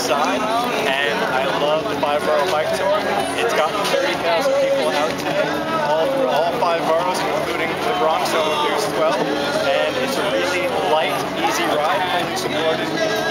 side, and I love the 5 Boro Bike Tour. It's gotten 30,000 people out today, all through all 5 boroughs, including the Bronx over there as well. And it's a really light, easy ride, fully supported